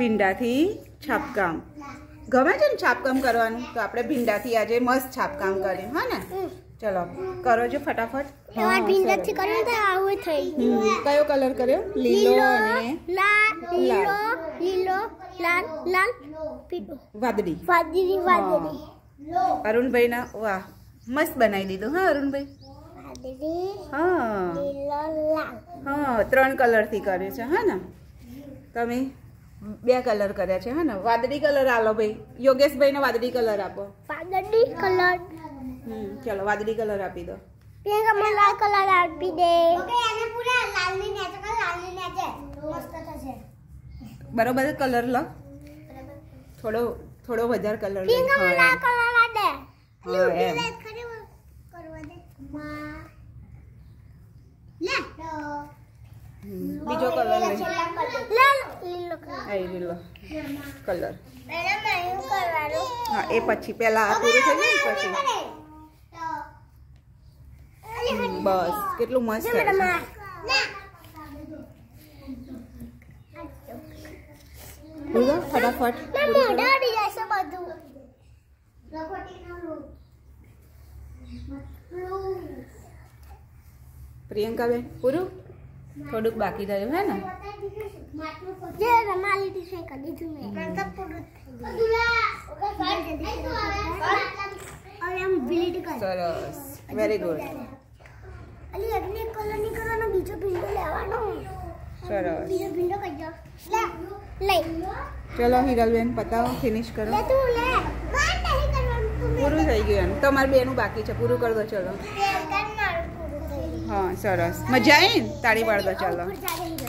ભીંડાથી છાપકામ ગમે છે ને છાપકામ કરવાનું તો આપણે ભીંડાથી આજે મસ્ત છાપકામ કર્યું હા ને ચલો કરો જો ફટાફટ ભીંડાથી કર્યું તો આવું થઈ કયો કલર કર્યો લીલો અને લીલો લાલ લાલ પીળો વાદળી વાદળી અરુણભાઈ ના વાહ મસ્ત બનાવી દીધું હા અરુણભાઈ હા હા 3 કલરથી કર્યું છે હા ને તમે 2 કલર કર્યા છે હા ને વાદળી કલર આલો ભાઈ યોગેશભાઈ ને વાદળી કલર આપો વાદળી કલર ચલો વાદળી કલર આપી દો લાલ કલર આપી દે ઓકે એને પૂરા લાલની નેચે મસ્ત થશે બરોબર કલર લો થોડો વધારે કલર લો લાલ કલર આ દે બીજો કલર લે લીલો કલર હા એ પછી પેલા આ પૂરું થઈ જાય પછી બસ કેટલું મસ્ત છે ફટાફટ પ્રિયંકા બેન પૂરું થોડુંક બાકી રહ્યું હે ને સરસ વેરી ગુડ સરસ ચલો હિરલબેન પતાવો ફિનિશ કરો પૂરું થઈ ગયું તમારે બેનું બાકી છે પૂરું કરી દો ચલો હા સરસ મજા આવી ને તાળી પાડ દો ચલો